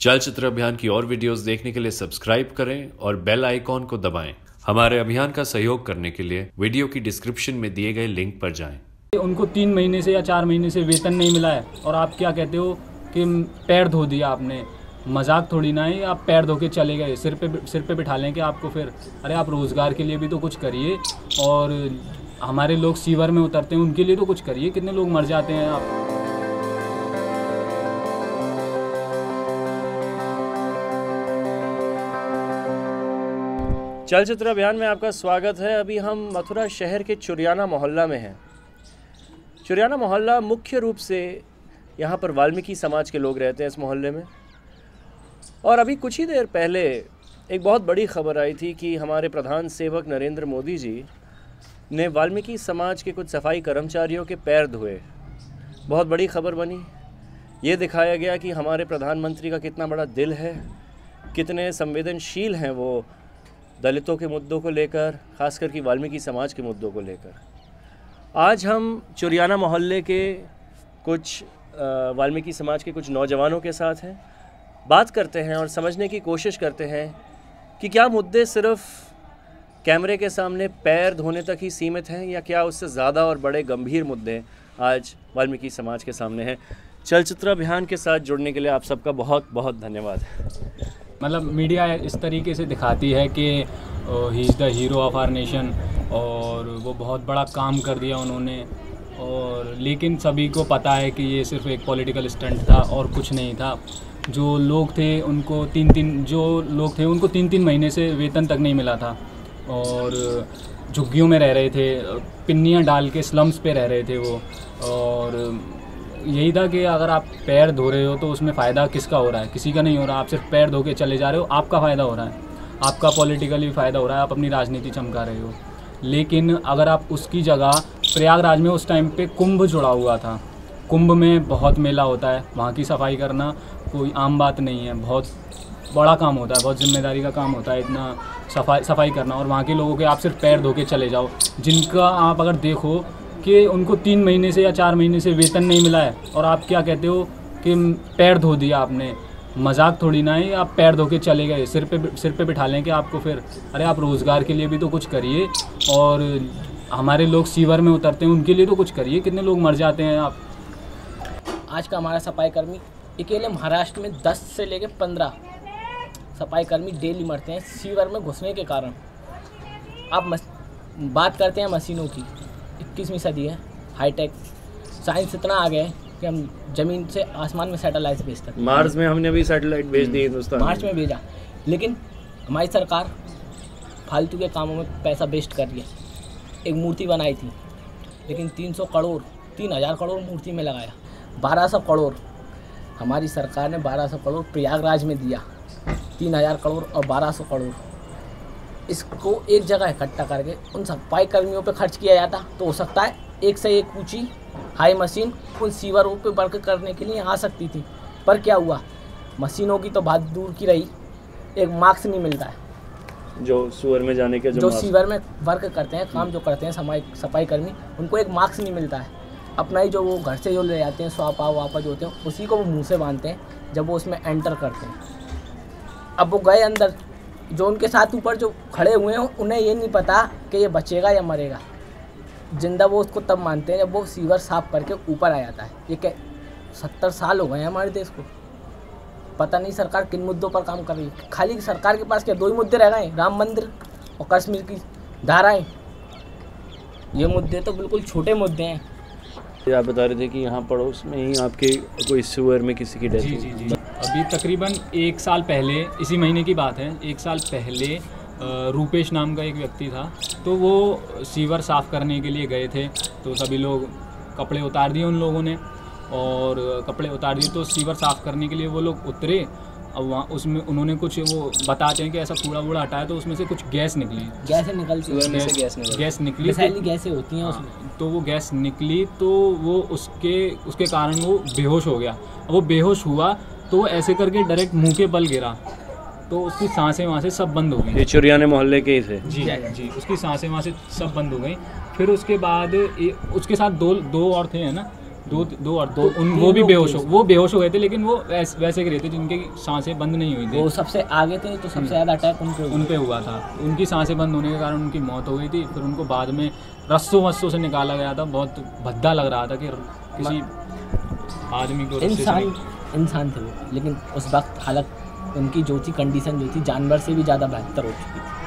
चलचित्र अभियान की और वीडियोस देखने के लिए सब्सक्राइब करें और बेल आइकॉन को दबाएं। हमारे अभियान का सहयोग करने के लिए वीडियो की डिस्क्रिप्शन में दिए गए लिंक पर जाएं। उनको 3 महीने से या 4 महीने से वेतन नहीं मिला है और आप क्या कहते हो कि पैर धो दिया आपने। मजाक थोड़ी ना है, आप पैर धो के चले गए, सिर पे बिठा लेंगे आपको। फिर अरे आप रोज़गार के लिए भी तो कुछ करिए। और हमारे लोग सीवर में उतरते हैं, उनके लिए तो कुछ करिए। कितने लोग मर जाते हैं आप। चलचित्र अभियान में आपका स्वागत है। अभी हम मथुरा शहर के चुरियाना मोहल्ला में हैं। चुरियाना मोहल्ला मुख्य रूप से यहाँ पर वाल्मीकि समाज के लोग रहते हैं इस मोहल्ले में। और अभी कुछ ही देर पहले एक बहुत बड़ी खबर आई थी कि हमारे प्रधान सेवक नरेंद्र मोदी जी ने वाल्मीकि समाज के कुछ सफाई कर्मचारियों के पैर धोए। बहुत बड़ी खबर बनी। ये दिखाया गया कि हमारे प्रधानमंत्री का कितना बड़ा दिल है, कितने संवेदनशील हैं वो दलितों के मुद्दों को लेकर, ख़ासकर कि वाल्मीकि समाज के मुद्दों को लेकर। आज हम चुरियाना मोहल्ले के कुछ वाल्मीकि समाज के कुछ नौजवानों के साथ हैं, बात करते हैं और समझने की कोशिश करते हैं कि क्या मुद्दे सिर्फ़ कैमरे के सामने पैर धोने तक ही सीमित हैं या क्या उससे ज़्यादा और बड़े गंभीर मुद्दे आज वाल्मीकि समाज के सामने हैं। चलचित्र अभियान के साथ जुड़ने के लिए आप सबका बहुत बहुत धन्यवाद। मतलब मीडिया इस तरीके से दिखाती है कि he is the hero of our nation और वो बहुत बड़ा काम कर दिया उन्होंने। और लेकिन सभी को पता है कि ये सिर्फ एक पॉलिटिकल स्टंट था और कुछ नहीं था। जो लोग थे उनको तीन तीन महीने से वेतन तक नहीं मिला था और झुग्गियों में रह रहे थे, पिन्नियाँ डाल के स्लम्स पे रह रहे थे वो। और यही था कि अगर आप पैर धो रहे हो तो उसमें फ़ायदा किसका हो रहा है? किसी का नहीं हो रहा। आप सिर्फ पैर धो के चले जा रहे हो, आपका फ़ायदा हो रहा है, आपका पॉलिटिकली फ़ायदा हो रहा है, आप अपनी राजनीति चमका रहे हो। लेकिन अगर आप उसकी जगह प्रयागराज में उस टाइम पे कुंभ जुड़ा हुआ था, कुंभ में बहुत मेला होता है, वहाँ की सफाई करना कोई आम बात नहीं है, बहुत बड़ा काम होता है, बहुत जिम्मेदारी का काम होता है इतना सफाई करना। और वहाँ के लोगों के आप सिर्फ पैर धो के चले जाओ, जिनका आप अगर देखो कि उनको 3 महीने से या 4 महीने से वेतन नहीं मिला है और आप क्या कहते हो कि पैर धो दिया आपने। मजाक थोड़ी ना है, आप पैर धो के चले गए, सिर पे बिठा लेंगे आपको। फिर अरे आप रोज़गार के लिए भी तो कुछ करिए। और हमारे लोग सीवर में उतरते हैं, उनके लिए तो कुछ करिए। कितने लोग मर जाते हैं आप। आज का हमारा सफाई कर्मी अकेले महाराष्ट्र में 10 से लेकर 15 सफाई कर्मी डेली मरते हैं सीवर में घुसने के कारण। आप बात करते हैं मशीनों की, 21वीं सदी है, हाईटेक साइंस इतना आ गया है कि हम ज़मीन से आसमान में सैटेलाइट भेजते हैं। मार्स में हमने भी सैटेलाइट भेज दी हिंदुस्तान, मार्च में भेजा। लेकिन हमारी सरकार फालतू के कामों में पैसा वेस्ट कर रही है। एक मूर्ति बनाई थी लेकिन 3,000 करोड़ मूर्ति में लगाया। 1200 करोड़ हमारी सरकार ने 1200 करोड़ प्रयागराज में दिया। 3,000 करोड़ और 1200 करोड़ इसको एक जगह इकट्ठा करके उन सफाई कर्मियों पे खर्च किया जाता तो हो सकता है एक से एक ऊंची हाई मशीन उन सीवरों पे वर्क करने के लिए आ सकती थी। पर क्या हुआ, मशीनों की तो बात दूर की रही, एक मार्क्स नहीं मिलता है। जो सीवर में जाने के जो सीवर में वर्क करते हैं, काम जो करते हैं सफाई कर्मी, उनको एक मार्क्स नहीं मिलता है। अपना ही जो वो घर से जो ले जाते हैं स्वापा वापा जो होते हैं, उसी को वो मुँह से बांधते हैं जब वो उसमें एंटर करते हैं। अब वो गए अंदर, जो उनके साथ ऊपर जो खड़े हुए हैं उन्हें ये नहीं पता कि ये बचेगा या मरेगा। जिंदा वो उसको तब मानते हैं जब वो सीवर साफ करके ऊपर आ जाता है। ये क्या 70 साल हो गए हैं हमारे देश को, पता नहीं सरकार किन मुद्दों पर काम कर रही है। खाली सरकार के पास क्या 2 ही मुद्दे रह गए, राम मंदिर और कश्मीर की धाराएं। ये मुद्दे तो बिल्कुल छोटे मुद्दे हैं। आप बता रहे थे कि यहाँ पड़ोस में ही आपके कोई सीवर में किसी की डेथ हुई। जी। अभी तकरीबन 1 साल पहले, इसी महीने की बात है, 1 साल पहले रूपेश नाम का एक व्यक्ति था। तो वो सीवर साफ़ करने के लिए गए थे। तो सभी लोग कपड़े उतार दिए उन लोगों ने, और कपड़े उतार दिए तो सीवर साफ़ करने के लिए वो लोग उतरे। अब वहाँ उसमें उन्होंने कुछ, वो बताते हैं कि ऐसा कूड़ा वूड़ा हटाया तो उसमें से कुछ गैस निकली। गैस निकली गैसें होती हैं उसमें। तो वो गैस निकली तो वो उसके कारण वो बेहोश हो गया। वो बेहोश हुआ तो वो ऐसे करके डायरेक्ट मुंह के बल गिरा तो उसकी सांसें वहाँ से सब बंद हो गई। ये चुरियाने मोहल्ले के ही थे। जी, उसकी सांसें वहाँ से सब बंद हो गई। फिर उसके बाद उसके साथ दो और थे, है ना। वो भी बेहोश हो गए थे, लेकिन वो वैसे के रहते जिनकी सांसें बंद नहीं हुई थी। वो सबसे आगे थे तो सबसे ज़्यादा अटैक उन पे हुआ था। उनकी सांसें बंद होने के कारण उनकी मौत हो गई थी। फिर उनको बाद में रस्सों से निकाला गया था। बहुत भद्दा लग रहा था कि किसी आदमी को इंसान थे वो, लेकिन उस वक्त हालत उनकी जो थी, कंडीशन जो थी, जानवर से भी ज़्यादा बेहतर हो चुकी थी।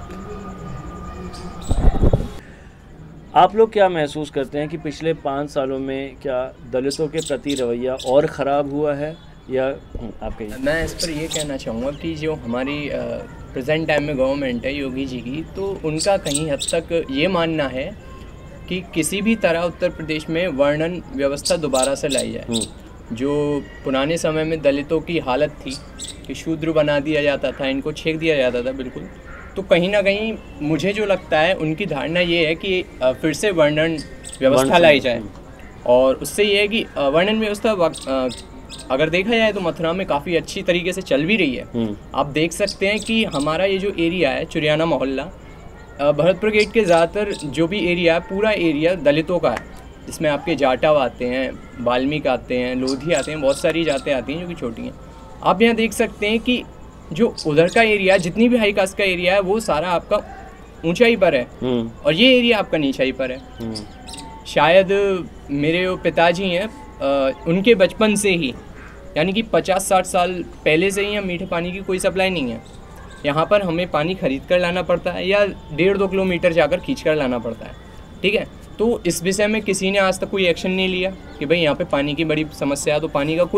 आप लोग क्या महसूस करते हैं कि पिछले 5 सालों में क्या दलितों के प्रति रवैया और ख़राब हुआ है या आप कहिए? मैं इस पर ये कहना चाहूँगा कि जो हमारी प्रेजेंट टाइम में गवर्नमेंट है योगी जी की, तो उनका कहीं हद तक ये मानना है कि किसी भी तरह उत्तर प्रदेश में वर्णन व्यवस्था दोबारा से लाई जाए। जो पुराने समय में दलितों की हालत थी कि शूद्र बना दिया जाता था, इनको छेक दिया जाता था बिल्कुल, तो कहीं ना कहीं मुझे जो लगता है उनकी धारणा ये है कि फिर से वर्णन व्यवस्था लाई जाए। और उससे ये है कि वर्णन व्यवस्था अगर देखा जाए तो मथुरा में काफ़ी अच्छी तरीके से चल भी रही है। आप देख सकते हैं कि हमारा ये जो एरिया है चुरियाना मोहल्ला, भरतपुर गेट के ज़्यादातर जो भी एरिया है, पूरा एरिया दलितों का है, जिसमें आपके जाटव आते हैं, वाल्मीकि आते हैं, लोधी आते हैं, बहुत सारी जातें आती हैं जो कि छोटी हैं। आप यहाँ देख सकते हैं कि जो उधर का एरिया, जितनी भी हाई कास्ट का एरिया है, वो सारा आपका ऊंचाई पर है और ये एरिया आपका नीचाई पर है। शायद मेरे जो पिताजी हैं, उनके बचपन से ही, यानी कि 50-60 साल पहले से ही यहाँ मीठे पानी की कोई सप्लाई नहीं है। यहाँ पर हमें पानी खरीद कर लाना पड़ता है या 1.5-2 किलोमीटर जाकर खींच कर लाना पड़ता है। ठीक है, तो इस विषय में किसी ने आज तक कोई एक्शन नहीं लिया कि भाई यहाँ पे पानी की बड़ी समस्या है। तो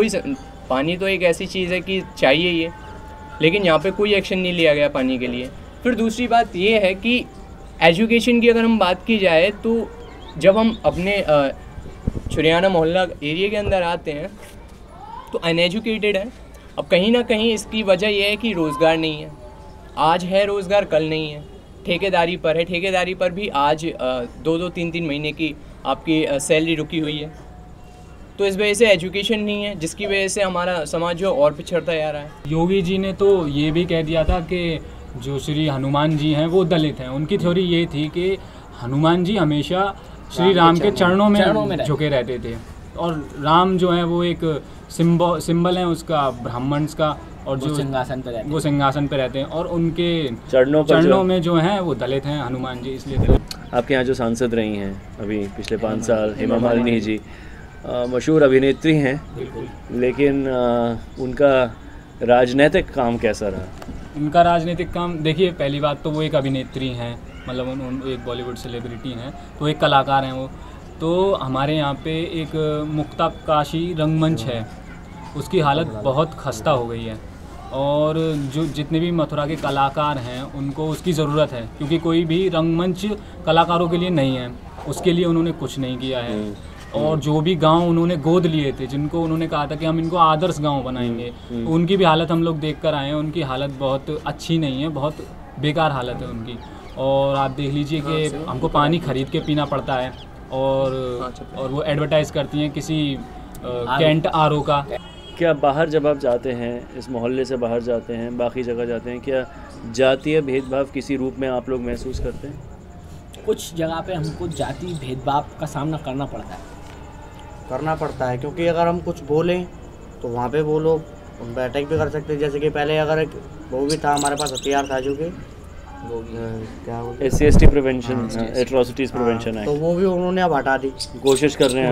पानी तो एक ऐसी चीज़ है कि चाहिए ये, लेकिन यहाँ पे कोई एक्शन नहीं लिया गया पानी के लिए। फिर दूसरी बात ये है कि एजुकेशन की अगर हम बात की जाए तो जब हम अपने चुरियाना मोहल्ला एरिया के अंदर आते हैं तो अनएजुकेटेड है। अब कहीं ना कहीं इसकी वजह यह है कि रोज़गार नहीं है। आज है रोज़गार, कल नहीं है। ठेकेदारी पर है, ठेकेदारी पर भी आज 2-2, 3-3 महीने की आपकी सैलरी रुकी हुई है। तो इस वजह से एजुकेशन नहीं है, जिसकी वजह से हमारा समाज जो और पिछड़ता जा रहा है। योगी जी ने तो ये भी कह दिया था कि जो श्री हनुमान जी हैं वो दलित हैं। उनकी थ्योरी ये थी कि हनुमान जी हमेशा श्री राम के चरणों में झुके रहते थे, और राम जो है वो एक सिंबल है उसका, ब्राह्मण्स का, और जो वो सिंहासन पे रहते हैं, और उनके चरणों में जो हैं वो दलित हैं हनुमान जी, इसलिए दलित। आपके यहाँ जो सांसद रही हैं अभी पिछले 5 साल, हेमा मालिनी जी, मशहूर अभिनेत्री हैं, लेकिन उनका राजनीतिक काम कैसा रहा? उनका राजनीतिक काम, देखिए पहली बात तो वो एक अभिनेत्री हैं, मतलब उन एक बॉलीवुड सेलिब्रिटी हैं, तो एक कलाकार हैं वो। तो हमारे यहाँ पे एक मुक्ताकाशी रंगमंच है, उसकी हालत बहुत खस्ता हो गई है, और जो जितने भी मथुरा के कलाकार हैं उनको उसकी ज़रूरत है, क्योंकि कोई भी रंगमंच कलाकारों के लिए नहीं है, उसके लिए उन्होंने कुछ नहीं किया है। और जो भी गांव उन्होंने गोद लिए थे, जिनको उन्होंने कहा था कि हम इनको आदर्श गांव बनाएंगे, उनकी भी हालत हम लोग देख कर आए हैं। उनकी हालत बहुत अच्छी नहीं है, बहुत बेकार हालत है उनकी। और आप देख लीजिए कि हमको पानी खरीद के पीना पड़ता है, और वो एडवर्टाइज़ करती हैं किसी कैंट आरओ का। क्या बाहर जब आप जाते हैं, इस मोहल्ले से बाहर जाते हैं, बाकी जगह जाते हैं, क्या जातीय भेदभाव किसी रूप में आप लोग महसूस करते हैं? कुछ जगह पे हमको जातीय भेदभाव का सामना करना पड़ता है, क्योंकि अगर हम कुछ बोलें तो वहाँ पे वो लोग उन पर अटैक भी कर सकते हैं। जैसे कि पहले अगर एक वो भी था, हमारे पास हथियार था जो कि क्या SC/ST प्रिवेंशन, एट्रोसिटीज़ प्रिवेंशन है, तो वो भी उन्होंने अब हटा दी। कोशिश कर रहे हैं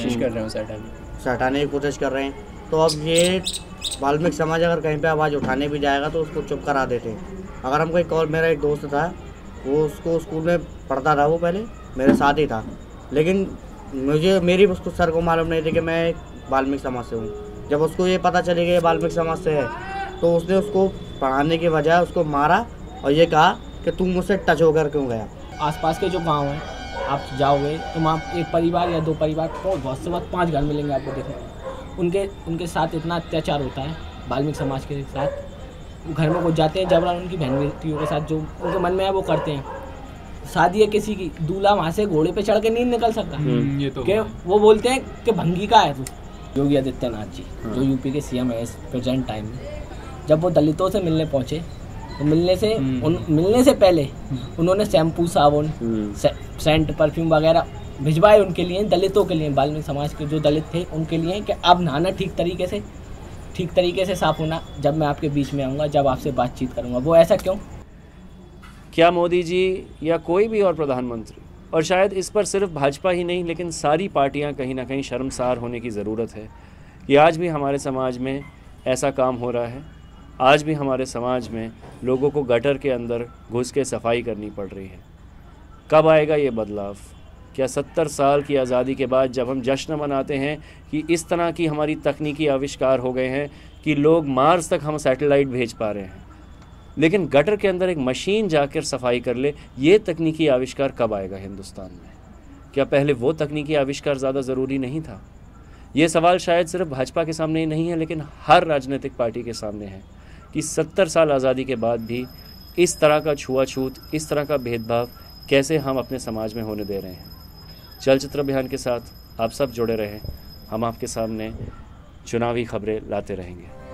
उसे हटाने की कोशिश कर रहे हैं। तो अब ये वाल्मीकि समाज अगर कहीं पे आवाज़ उठाने भी जाएगा तो उसको चुप करा देते हैं। अगर हम कोई कॉल, मेरा एक दोस्त था, वो उसको स्कूल में पढ़ता था, वो पहले मेरे साथ ही था, लेकिन मेरी उसको सर को मालूम नहीं थी कि मैं वाल्मीकि समाज से हूँ। जब उसको ये पता चले कि वाल्मीकि समाज से है, तो उसने उसको पढ़ाने के बजाय उसको मारा और ये कहा कि तुम मुझसे टच होकर क्यों गया। आसपास के जो गांव हैं, आप जाओगे तो वहाँ एक परिवार या 2 परिवार, बहुत से बहुत 5 घर मिलेंगे आपको देखने। उनके साथ इतना अत्याचार होता है वाल्मीकि समाज के साथ। घर में कुछ जाते हैं, जबरन उनकी बहन बेटियों के साथ जो उनके मन में है वो करते हैं। शादी है किसी की, दूल्हा वहाँ से घोड़े पे चढ़ के नहीं निकल सकता, ये तो कि वो बोलते हैं कि भंगी का है तू। योगी आदित्यनाथ जी जो यूपी के CM है इस प्रेजेंट टाइम में, जब वो दलितों से मिलने पहुँचे तो मिलने से पहले उन्होंने शैम्पू, साबुन, सेंट, परफ्यूम वगैरह भिजवाए उनके लिए, दलितों के लिए, वाल्मीकि समाज के जो दलित थे उनके लिए, कि अब नहाना ठीक तरीके से साफ होना जब मैं आपके बीच में आऊँगा, जब आपसे बातचीत करूँगा। वो ऐसा क्यों? क्या मोदी जी या कोई भी और प्रधानमंत्री, और शायद इस पर सिर्फ भाजपा ही नहीं लेकिन सारी पार्टियां कहीं ना कहीं शर्मसार होने की ज़रूरत है कि आज भी हमारे समाज में ऐसा काम हो रहा है। आज भी हमारे समाज में लोगों को गटर के अंदर घुस के सफाई करनी पड़ रही है। कब आएगा ये बदलाव? क्या 70 साल की आज़ादी के बाद जब हम जश्न मनाते हैं कि इस तरह की हमारी तकनीकी आविष्कार हो गए हैं कि लोग मार्स तक हम सैटेलाइट भेज पा रहे हैं, लेकिन गटर के अंदर एक मशीन जाकर सफाई कर ले, ये तकनीकी आविष्कार कब आएगा हिंदुस्तान में? क्या पहले वो तकनीकी आविष्कार ज़्यादा ज़रूरी नहीं था? ये सवाल शायद सिर्फ भाजपा के सामने ही नहीं है लेकिन हर राजनीतिक पार्टी के सामने है कि 70 साल आज़ादी के बाद भी इस तरह का छुआछूत, इस तरह का भेदभाव कैसे हम अपने समाज में होने दे रहे हैं। चलचित्र अभियान के साथ आप सब जुड़े रहें, हम आपके सामने चुनावी खबरें लाते रहेंगे।